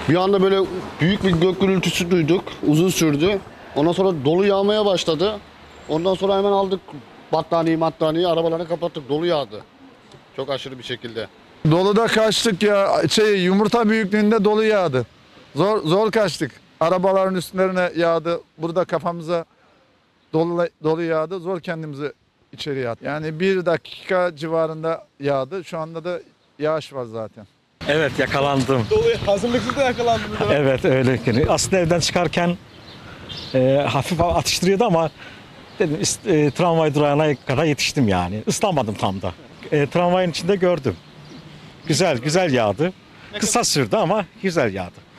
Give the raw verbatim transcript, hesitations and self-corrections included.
Bir anda böyle büyük bir gök gürültüsü duyduk. Uzun sürdü. Ondan sonra dolu yağmaya başladı. Ondan sonra hemen aldık battaniyeyi battaniyeyi arabaları kapattık. Dolu yağdı. Çok aşırı bir şekilde. Doluda kaçtık ya. Şey yumurta büyüklüğünde dolu yağdı. Zor zor kaçtık. Arabaların üstlerine yağdı. Burada kafamıza dolu, dolu yağdı. Zor kendimizi içeri attık. Yani bir dakika civarında yağdı. Şu anda da yağış var zaten. Evet, yakalandım. Dolu hazırlıksız da yakalandınız. Evet, öyle. Aslında evden çıkarken e, hafif atıştırıyordu ama dedim e, tramvay durağına kadar yetiştim yani. Islanmadım tam da. E, tramvayın içinde gördüm. Güzel, güzel yağdı. Kısa sürdü ama güzel yağdı.